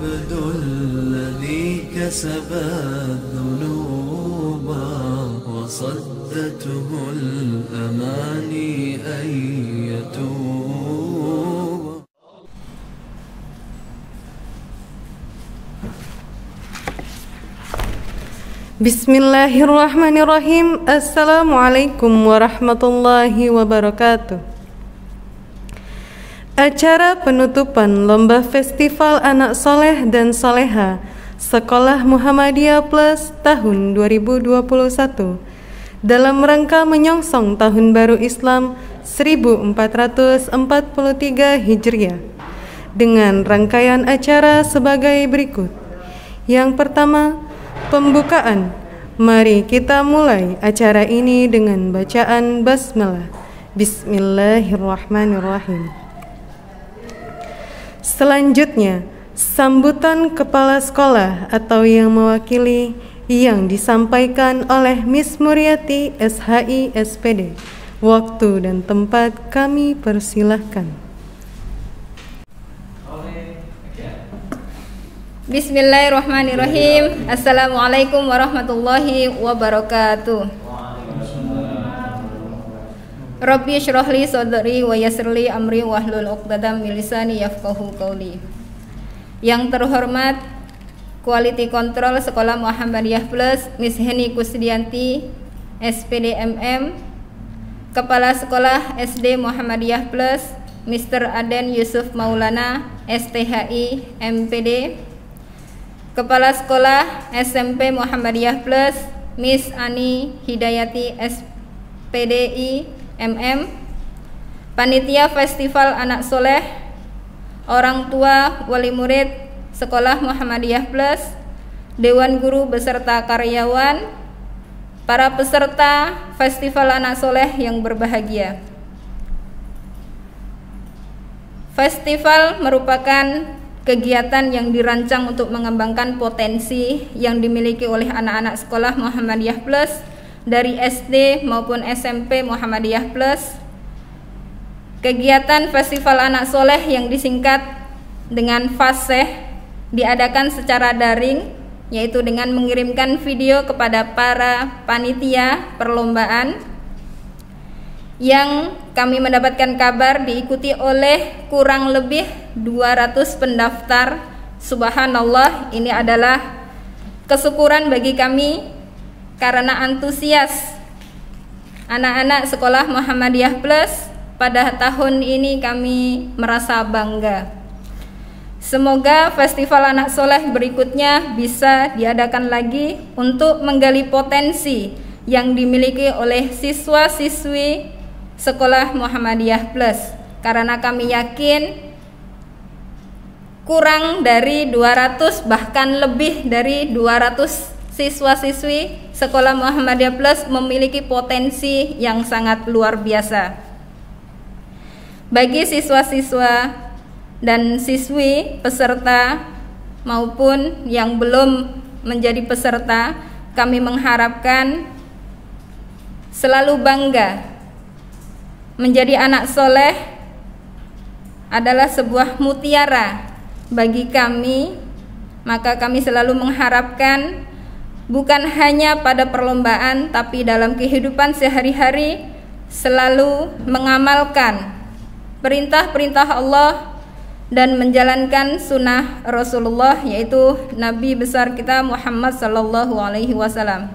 العبد الذي كسب الذنوب وصدته الأماني أن يتوب. Bismillahirrahmanirrahim. Assalamualaikum warahmatullahi wabarakatuh. Acara penutupan Lomba Festival Anak Soleh dan Soleha Sekolah Muhammadiyah Plus tahun 2021 dalam rangka menyongsong Tahun Baru Islam 1443 Hijriah dengan rangkaian acara sebagai berikut. Yang pertama, pembukaan. Mari kita mulai acara ini dengan bacaan basmalah. Bismillahirrahmanirrahim. Selanjutnya, sambutan kepala sekolah atau yang mewakili yang disampaikan oleh Miss Muriati SHI SPD. Waktu dan tempat kami persilahkan. Bismillahirrahmanirrahim. Assalamualaikum warahmatullahi wabarakatuh. Rabbi syrah li sadri wa yassir li amri wahlul 'uqdatam min lisani yafqahu qawli. Yang terhormat Quality Control Sekolah Muhammadiyah Plus Miss Heni Kusdianti SPD MM, Kepala Sekolah SD Muhammadiyah Plus Mr. Aden Yusuf Maulana STHI MPD, Kepala Sekolah SMP Muhammadiyah Plus Miss Ani Hidayati SPDI MM, Panitia Festival Anak Soleh, orang tua wali murid Sekolah Muhammadiyah Plus, Dewan Guru beserta karyawan, para peserta Festival Anak Soleh yang berbahagia. Festival merupakan kegiatan yang dirancang untuk mengembangkan potensi yang dimiliki oleh anak-anak sekolah Muhammadiyah Plus dari SD maupun SMP Muhammadiyah Plus. Kegiatan Festival Anak Soleh yang disingkat dengan FASEH diadakan secara daring, yaitu dengan mengirimkan video kepada para panitia perlombaan yang kami mendapatkan kabar diikuti oleh kurang lebih 200 pendaftar. Subhanallah, ini adalah kesyukuran bagi kami karena antusias anak-anak sekolah Muhammadiyah Plus pada tahun ini kami merasa bangga. Semoga Festival Anak Soleh berikutnya bisa diadakan lagi untuk menggali potensi yang dimiliki oleh siswa-siswi Sekolah Muhammadiyah Plus, karena kami yakin kurang dari 200 bahkan lebih dari 200 siswa-siswi Sekolah Muhammadiyah Plus memiliki potensi yang sangat luar biasa. Bagi siswa-siswa dan siswi peserta maupun yang belum menjadi peserta, kami mengharapkan selalu bangga. Menjadi anak soleh adalah sebuah mutiara bagi kami, maka kami selalu mengharapkan bukan hanya pada perlombaan, tapi dalam kehidupan sehari-hari selalu mengamalkan perintah-perintah Allah dan menjalankan sunnah Rasulullah, yaitu Nabi besar kita Muhammad sallallahu alaihi wasallam.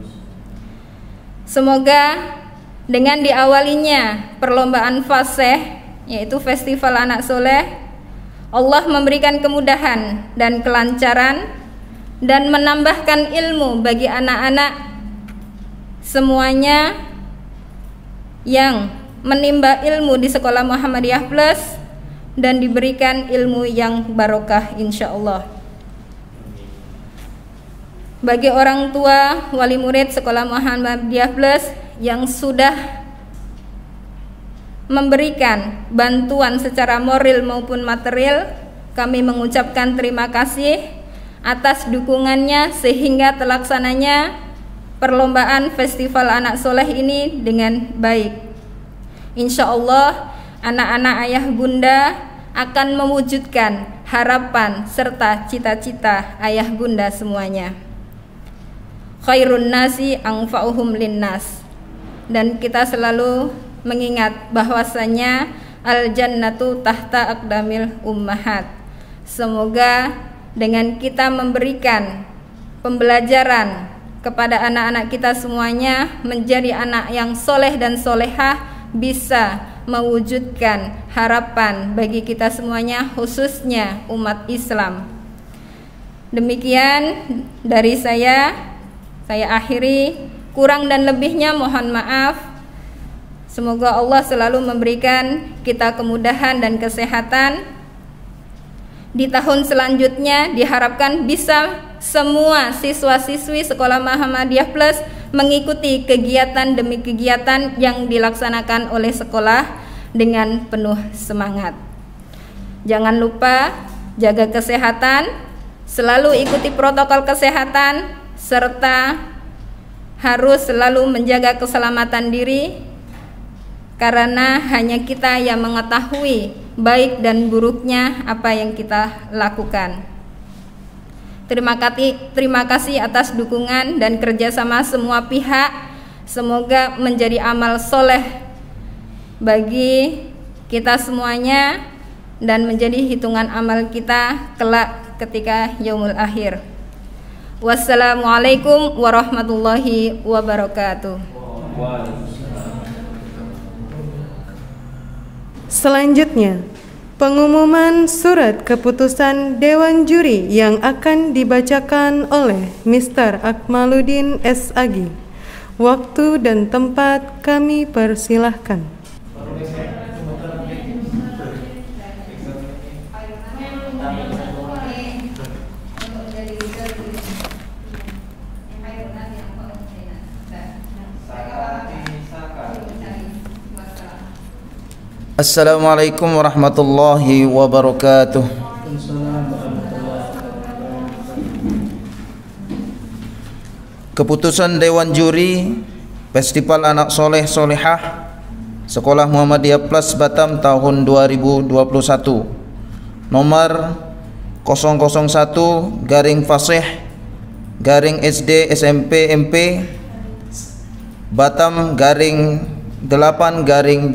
Semoga dengan diawalinya perlombaan FASEH, yaitu Festival Anak Soleh, Allah memberikan kemudahan dan kelancaran dan menambahkan ilmu bagi anak-anak semuanya yang menimba ilmu di Sekolah Muhammadiyah Plus dan diberikan ilmu yang barokah insyaallah. Bagi orang tua wali murid Sekolah Muhammadiyah Plus yang sudah memberikan bantuan secara moral maupun material, kami mengucapkan terima kasih atas dukungannya sehingga terlaksananya perlombaan Festival Anak Soleh ini dengan baik. Insya Allah anak-anak ayah bunda akan mewujudkan harapan serta cita-cita ayah bunda semuanya. Khairun nasi anfa'uhum linnas. Dan kita selalu mengingat bahwasanya al-jannatu tahta aqdamil ummahat. Semoga dengan kita memberikan pembelajaran kepada anak-anak kita semuanya menjadi anak yang soleh dan solehah, bisa mewujudkan harapan bagi kita semuanya, khususnya umat Islam. Demikian dari saya akhiri. Kurang dan lebihnya mohon maaf. Semoga Allah selalu memberikan kita kemudahan dan kesehatan. Di tahun selanjutnya diharapkan bisa semua siswa-siswi Sekolah Muhammadiyah Plus mengikuti kegiatan demi kegiatan yang dilaksanakan oleh sekolah dengan penuh semangat. Jangan lupa jaga kesehatan, selalu ikuti protokol kesehatan, serta harus selalu menjaga keselamatan diri, karena hanya kita yang mengetahui baik dan buruknya apa yang kita lakukan. Terima kasih atas dukungan dan kerjasama semua pihak. Semoga menjadi amal soleh bagi kita semuanya dan menjadi hitungan amal kita kelak ketika yaumul akhir. Wassalamualaikum warahmatullahi wabarakatuh. Selanjutnya, pengumuman surat keputusan Dewan Juri yang akan dibacakan oleh Mr. Akmaluddin SAG. Waktu dan tempat kami persilahkan. Assalamualaikum warahmatullahi wabarakatuh. Keputusan Dewan Juri Festival Anak Soleh Solehah Sekolah Muhammadiyah Plus Batam tahun 2021 nomor 001/Fasih/SD/SMP/MP Batam /8/2021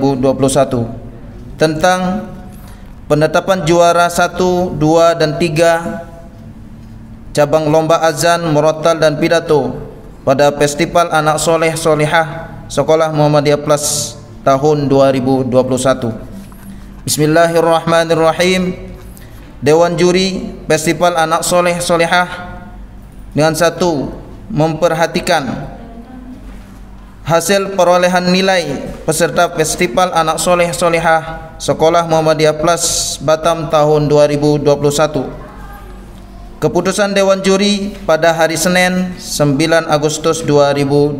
tentang penetapan juara 1, 2, dan 3 cabang lomba azan, murattal dan pidato pada Festival Anak Soleh Solehah Sekolah Muhammadiyah Plus tahun 2021. Bismillahirrahmanirrahim. Dewan Juri Festival Anak Soleh Solehah dengan 1. Memperhatikan hasil perolehan nilai peserta Festival Anak Soleh Solehah Sekolah Muhammadiyah Plus Batam tahun 2021. Keputusan Dewan Juri pada hari Senin 9 Agustus 2021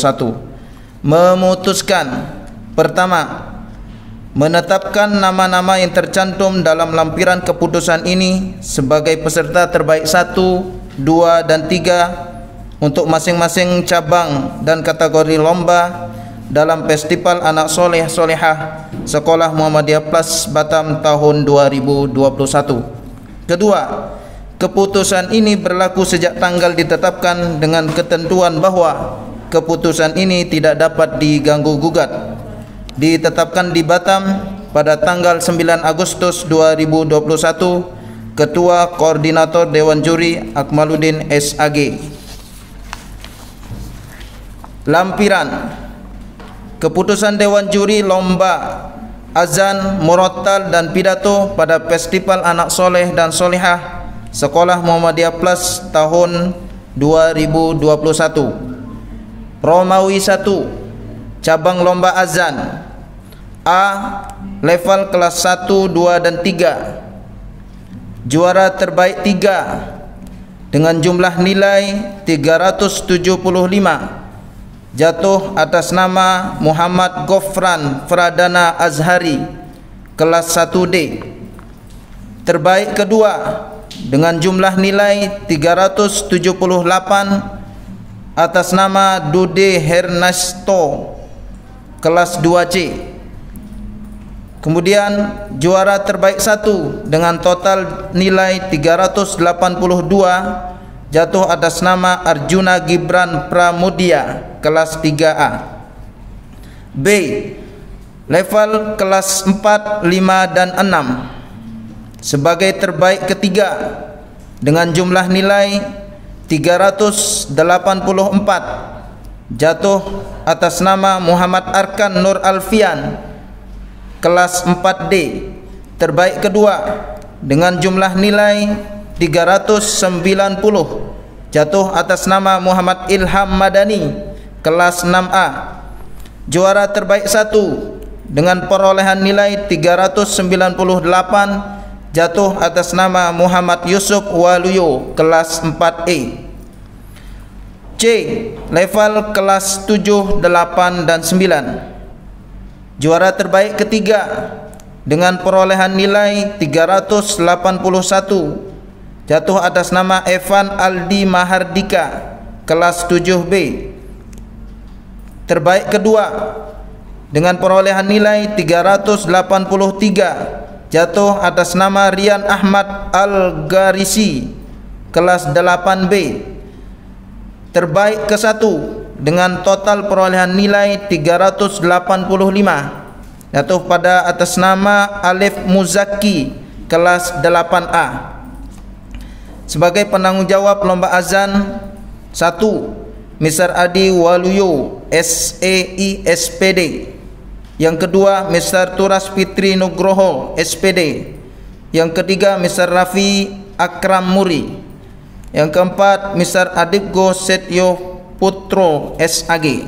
memutuskan: pertama, menetapkan nama-nama yang tercantum dalam lampiran keputusan ini sebagai peserta terbaik 1, 2, dan 3 untuk masing-masing cabang dan kategori lomba dalam Festival Anak Soleh Solehah Sekolah Muhammadiyah Plus Batam tahun 2021. Kedua, keputusan ini berlaku sejak tanggal ditetapkan dengan ketentuan bahwa keputusan ini tidak dapat diganggu gugat. Ditetapkan di Batam pada tanggal 9 Agustus 2021. Ketua Koordinator Dewan Juri Akmaluddin SAG. Lampiran keputusan Dewan Juri lomba azan, murattal dan pidato pada Festival Anak Soleh dan Solehah Sekolah Muhammadiyah Plus tahun 2021. Romawi 1, cabang lomba azan A, level kelas 1, 2, dan 3. Juara terbaik 3 dengan jumlah nilai 375 jatuh atas nama Muhammad Gofran Pradana Azhari kelas 1D. Terbaik kedua dengan jumlah nilai 378 atas nama Dude Hernasto kelas 2C. Kemudian juara terbaik 1 dengan total nilai 382 jatuh atas nama Arjuna Gibran Pramudia kelas 3A. B. Level kelas 4, 5 dan 6 sebagai terbaik ketiga dengan jumlah nilai 384 jatuh atas nama Muhammad Arkan Nur Alfian kelas 4D. Terbaik kedua dengan jumlah nilai 390 jatuh atas nama Muhammad Ilham Madani kelas 6A. Juara terbaik 1 dengan perolehan nilai 398 jatuh atas nama Muhammad Yusuf Waluyo kelas 4E. C. Level kelas 7, 8 dan 9. Juara terbaik ketiga dengan perolehan nilai 381 jatuh atas nama Evan Aldi Mahardika kelas 7B. Terbaik kedua dengan perolehan nilai 383 jatuh atas nama Rian Ahmad Al-Garisi kelas 8B. Terbaik ke-1 dengan total perolehan nilai 385 jatuh pada atas nama Alif Muzaki kelas 8A. Sebagai penanggung jawab lomba azan 1. Mr. Adi Waluyo SEI SPD. Yang kedua Mr. Turas Fitri Nugroho SPD. Yang ketiga Mr. Rafi Akram Muri. Yang keempat Mr. Adibgo Setyo Putro SAG.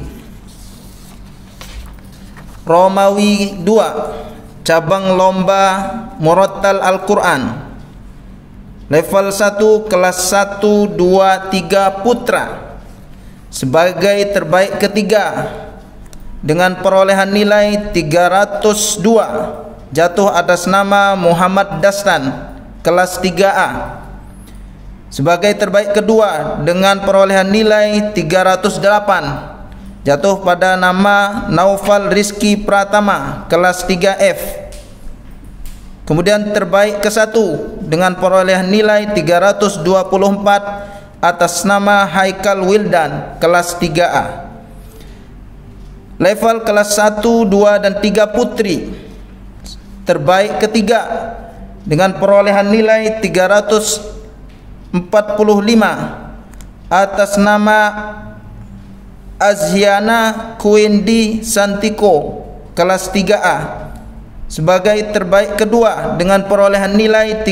Romawi 2 cabang lomba Murattal Al-Quran level 1 kelas 1, 2, 3 putra sebagai terbaik ketiga dengan perolehan nilai 302 jatuh atas nama Muhammad Dastan kelas 3A. Sebagai terbaik kedua dengan perolehan nilai 308 jatuh pada nama Naufal Rizki Pratama kelas 3F. Kemudian terbaik ke-1 dengan perolehan nilai 324 atas nama Haikal Wildan kelas 3A. Level kelas 1, 2 dan 3 putri terbaik ketiga dengan perolehan nilai 345 atas nama Azhiana Kuindi Santiko kelas 3A. Sebagai terbaik kedua dengan perolehan nilai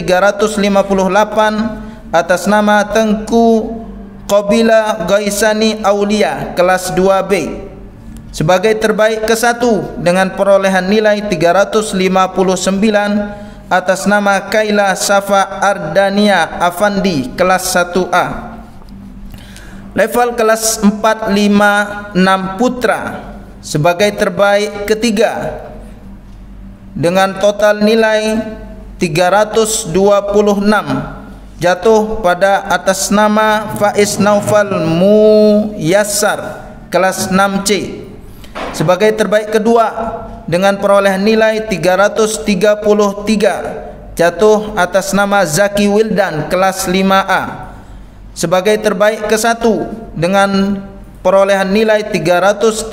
358 atas nama Tengku Qabila Gaisani Aulia kelas 2B. Sebagai terbaik ke-1 dengan perolehan nilai 359 atas nama Kaila Safa Ardania Afandi kelas 1A. Level kelas 4, 5, 6 putra sebagai terbaik ketiga dengan total nilai 326 jatuh pada atas nama Faiz Naufal Muyassar kelas 6C. Sebagai terbaik kedua dengan perolehan nilai 333 jatuh atas nama Zaki Wildan kelas 5A. Sebagai terbaik ke-1 dengan perolehan nilai 337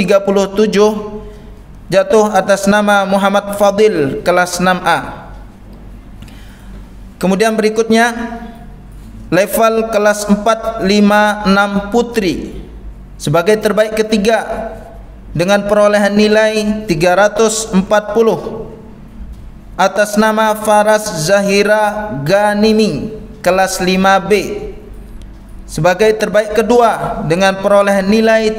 jatuh atas nama Muhammad Fadil kelas 6A. Kemudian berikutnya level kelas 4, 5, 6 putri sebagai terbaik ketiga dengan perolehan nilai 340 atas nama Faras Zahira Ganimi kelas 5B. Sebagai terbaik kedua dengan perolehan nilai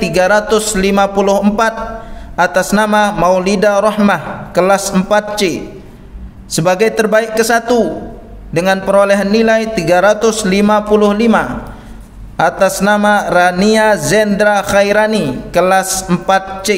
354 atas nama Maulida Rahmah kelas 4C. Sebagai terbaik ke-1 dengan perolehan nilai 355 atas nama Rania Zendra Khairani kelas 4C.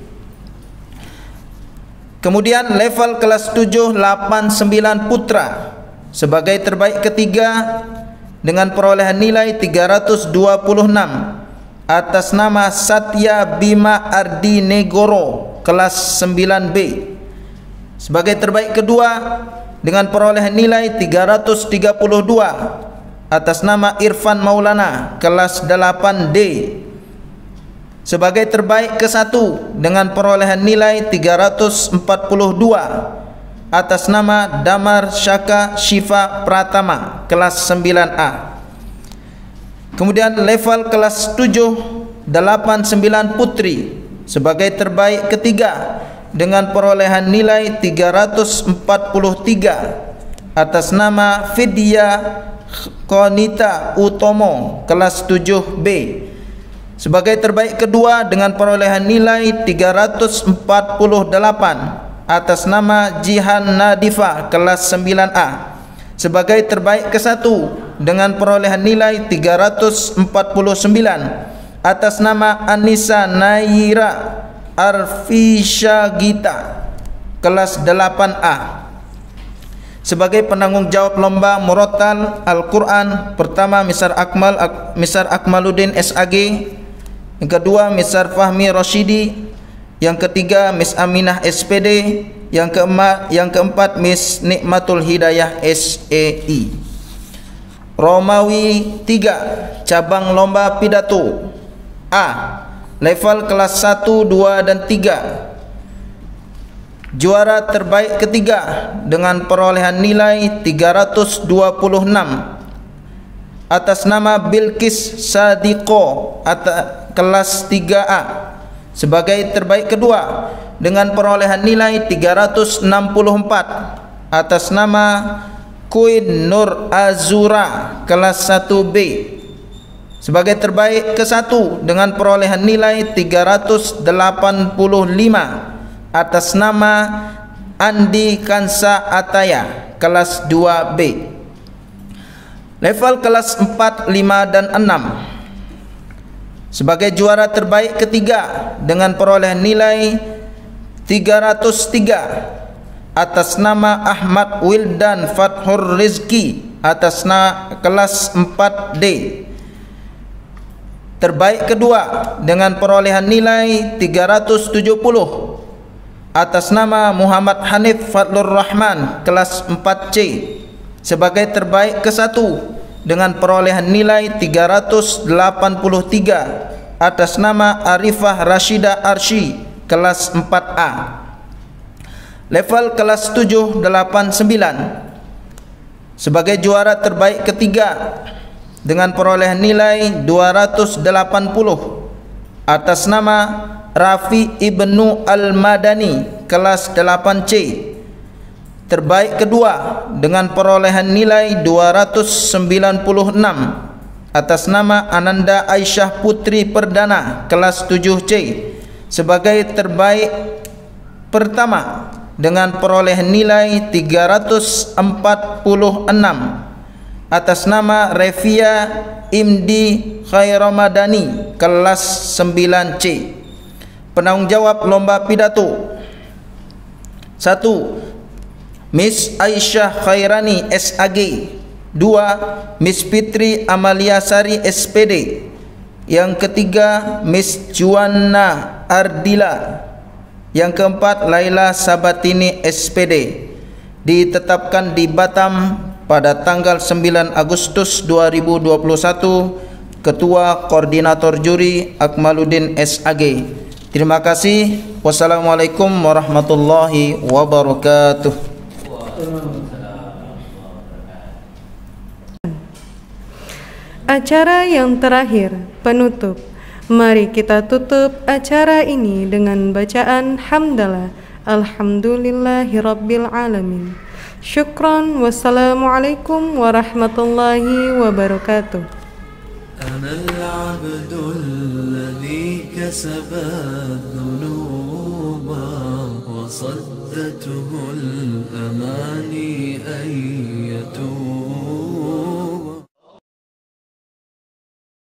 Kemudian level kelas 7, 8, 9 putra sebagai terbaik ketiga dengan perolehan nilai 326 atas nama Satya Bima Ardi Negoro kelas 9B. Sebagai terbaik kedua dengan perolehan nilai 332 atas nama Irfan Maulana kelas 8D. Sebagai terbaik ke-1 dengan perolehan nilai 342 atas nama Damar Syaka Syifa Pratama kelas 9A. Kemudian level kelas 7 89 putri sebagai terbaik ketiga dengan perolehan nilai 343 atas nama Fidya Konita Utomo kelas 7B. Sebagai terbaik kedua dengan perolehan nilai 348 atas nama Jihan Nadifa kelas 9A. Sebagai terbaik ke-1 dengan perolehan nilai 349 atas nama Anissa Naira Arfisha Gita kelas 8A. Sebagai penanggung jawab lomba Murattal Al-Quran, pertama Misar Akmaluddin SAG, yang kedua Misar Fahmi Roshidi, yang ketiga Miss Aminah SPD, yang keempat Miss Nikmatul Hidayah SEI. Romawi 3, cabang lomba pidato A, level kelas 1, 2 dan 3. Juara terbaik ketiga dengan perolehan nilai 326 atas nama Bilqis Sadiqo kelas 3A. Sebagai terbaik kedua dengan perolehan nilai 364 atas nama Queen Nur Azura kelas 1B. Sebagai terbaik ke-1 dengan perolehan nilai 385 atas nama Andi Kansa Ataya kelas 2B. Level kelas 4, 5 dan 6. Sebagai juara terbaik ketiga dengan perolehan nilai 303 atas nama Ahmad Wildan Fathur Rizki atas kelas 4D. Terbaik kedua dengan perolehan nilai 370 atas nama Muhammad Hanif Fadlur Rahman kelas 4C. Sebagai terbaik ke-1 dengan perolehan nilai 383 atas nama Arifah Rashida Arsy kelas 4A. Level kelas 7, 8, 9. Sebagai juara terbaik ketiga dengan perolehan nilai 280 atas nama Rafi Ibnu Al-Madani kelas 8C. Terbaik kedua dengan perolehan nilai 296 atas nama Ananda Aisyah Putri Perdana kelas 7C. Sebagai terbaik pertama dengan perolehan nilai 346 atas nama Revia Imdi Khairamadani kelas 9C. Penanggung jawab lomba pidato 1. Miss Aisyah Khairani SAG. 2. Miss Fitri Amalia Sari SPD. Yang ketiga Miss Juana Ardila. Yang keempat Laila Sabatini SPD. Ditetapkan di Batam pada tanggal 9 Agustus 2021. Ketua Koordinator Juri Akmaluddin SAG. Terima kasih. Wassalamualaikum warahmatullahi wabarakatuh. Acara yang terakhir, penutup. Mari kita tutup acara ini dengan bacaan hamdalah. Alhamdulillahirabbil alamin. Syukran. Wassalamualaikum warahmatullahi wabarakatuh. أنا العبد الذي كسب الذنوب وصدته الأماني أن يتوب